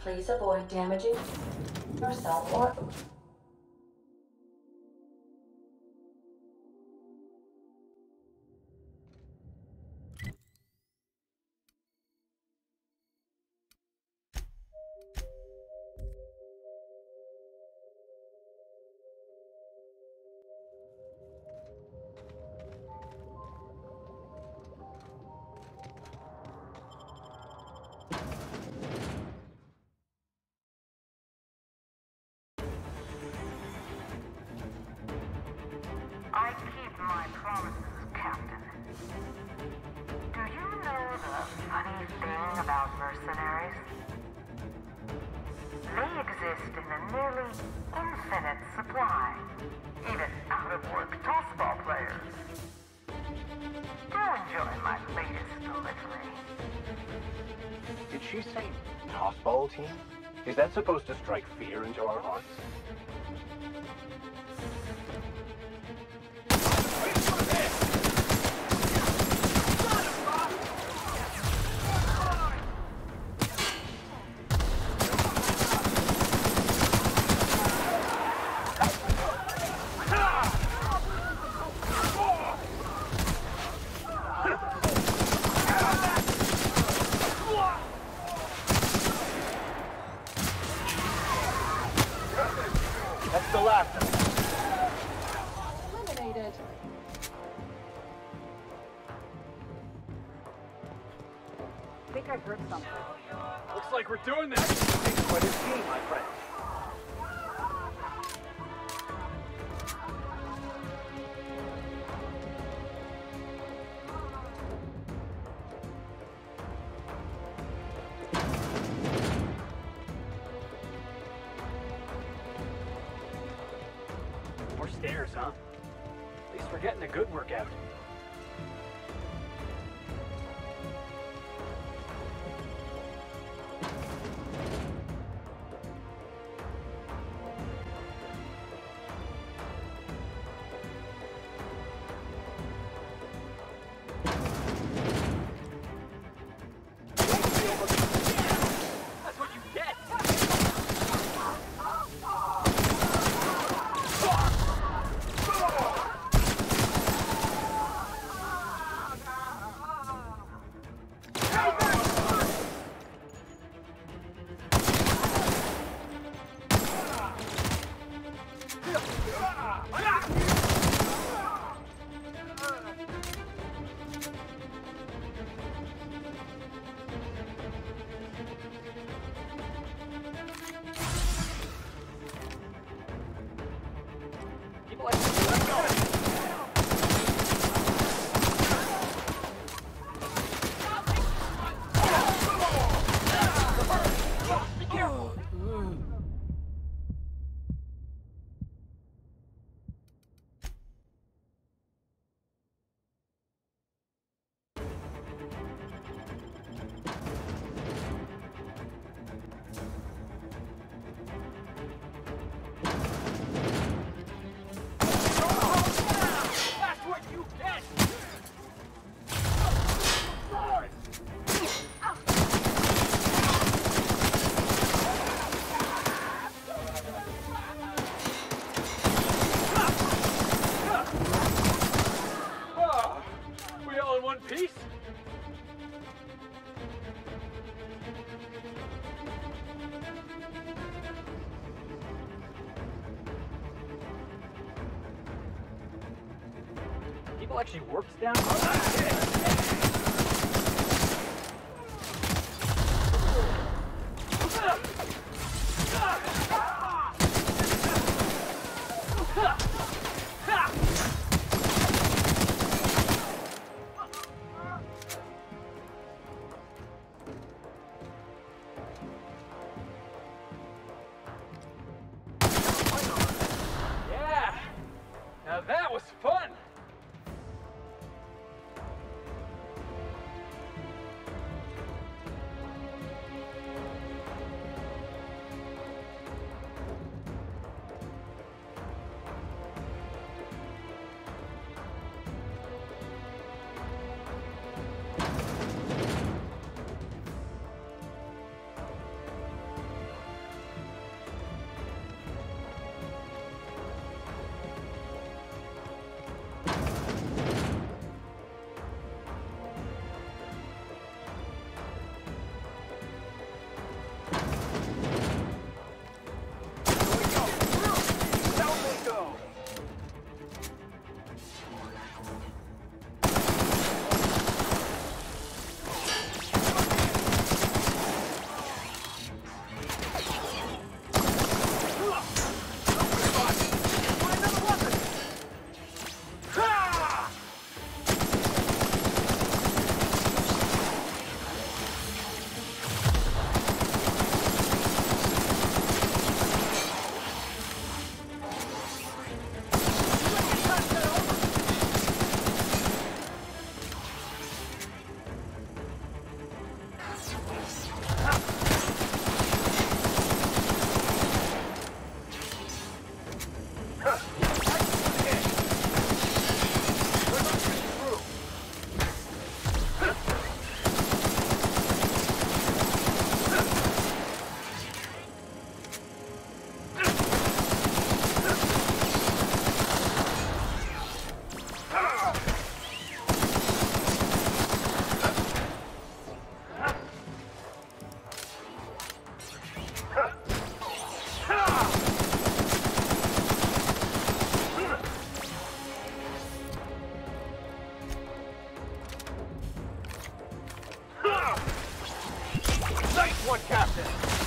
Please avoid damaging yourself or... I keep my promises, Captain. Do you know the funny thing about mercenaries? They exist in a nearly infinite supply. Even out-of-work tossball players. Do enjoy my latest delivery. Did she say tossball team? Is that supposed to strike fear into our hearts? That's the last of it. Eliminated. I think I heard something. Looks like we're doing this. It's quite a team, my friend. More stairs, huh? At least we're getting a good workout. That's what you get! People like to let go. Be careful. That's what you get! Oh, we all in one piece? People actually works down. Yeah, now that was fun. Nice one, Captain!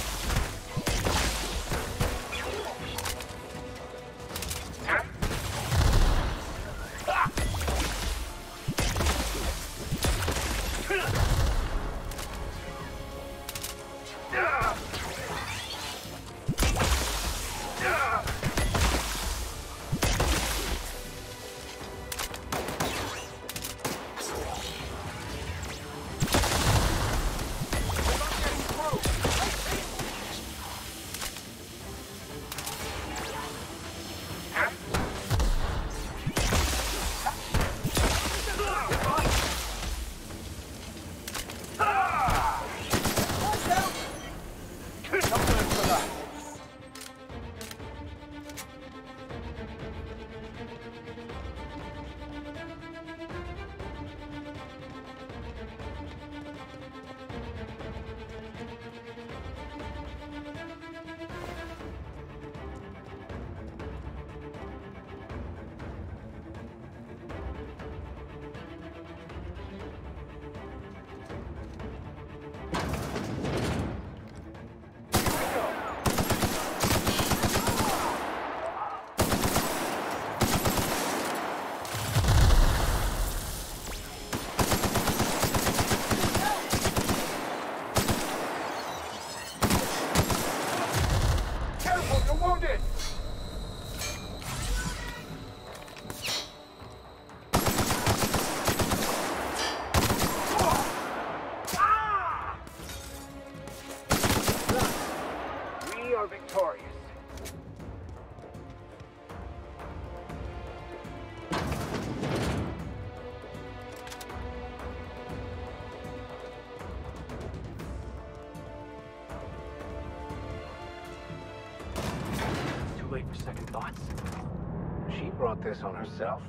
Victorious. Too late for second thoughts. She brought this on herself.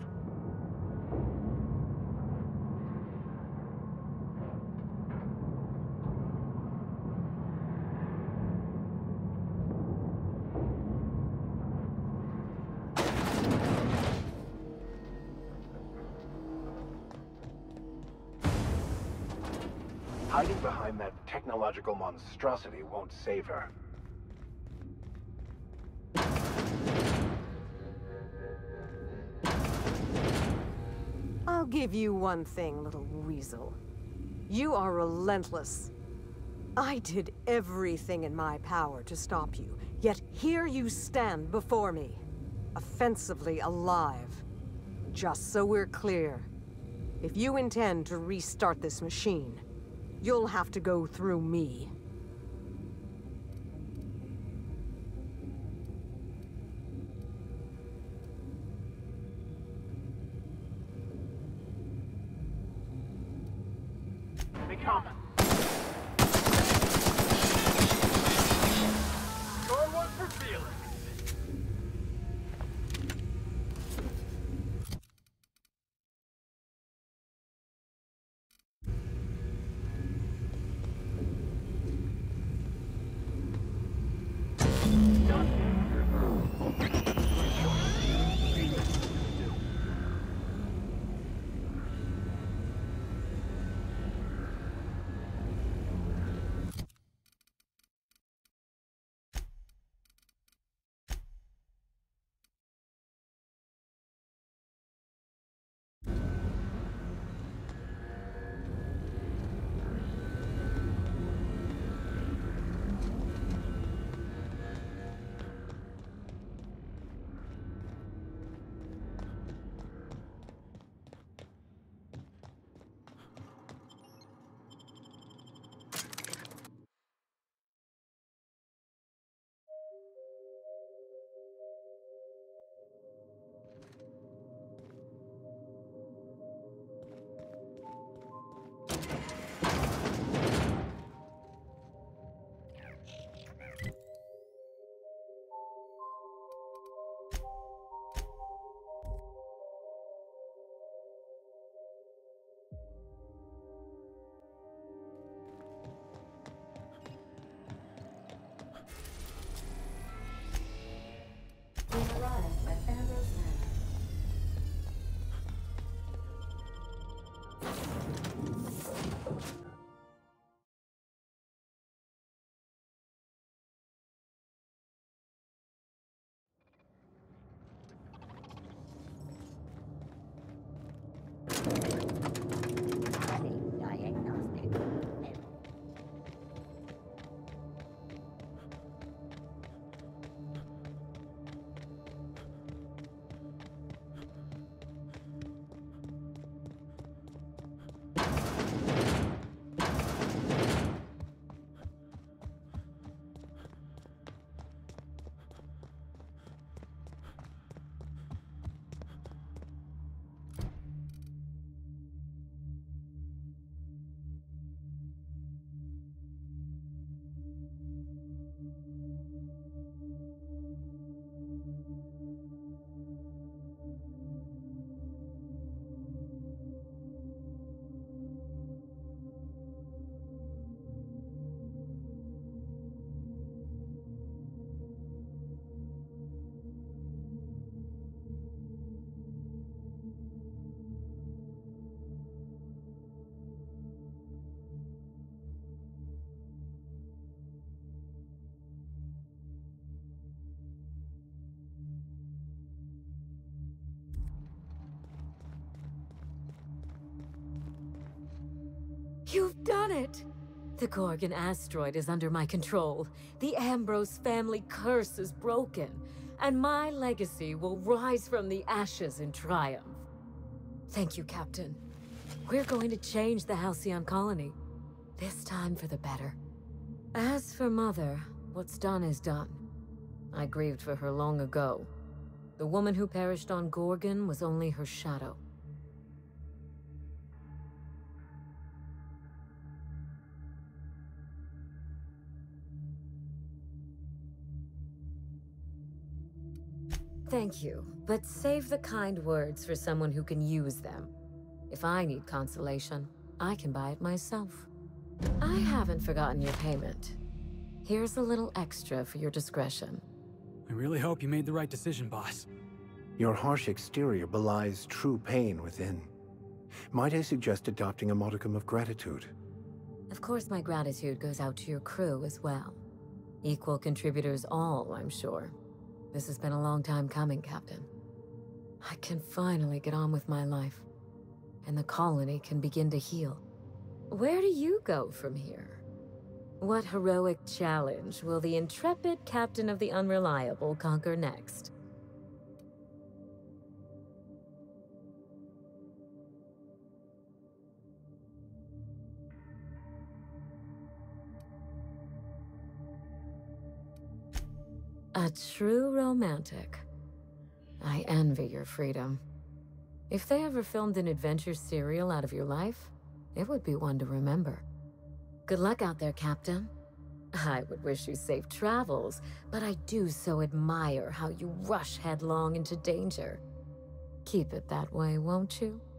Hiding behind that technological monstrosity won't save her. I'll give you one thing, little weasel. You are relentless. I did everything in my power to stop you, yet here you stand before me, offensively alive. Just so we're clear, if you intend to restart this machine, you'll have to go through me. They come. Score one for Felix. We've arrived at Ambrose Manor. You've done it! The Gorgon asteroid is under my control. The Ambrose family curse is broken, and my legacy will rise from the ashes in triumph. Thank you, Captain. We're going to change the Halcyon colony. This time for the better. As for Mother, what's done is done. I grieved for her long ago. The woman who perished on Gorgon was only her shadow. Thank you, but save the kind words for someone who can use them. If I need consolation, I can buy it myself. I haven't forgotten your payment. Here's a little extra for your discretion. I really hope you made the right decision, boss. Your harsh exterior belies true pain within. Might I suggest adopting a modicum of gratitude? Of course, my gratitude goes out to your crew as well. Equal contributors all, I'm sure. This has been a long time coming, Captain. I can finally get on with my life, and the colony can begin to heal. Where do you go from here? What heroic challenge will the intrepid Captain of the Unreliable conquer next? A true romantic. I envy your freedom. If they ever filmed an adventure serial out of your life, it would be one to remember. Good luck out there, Captain. I would wish you safe travels, but I do so admire how you rush headlong into danger. Keep it that way, won't you?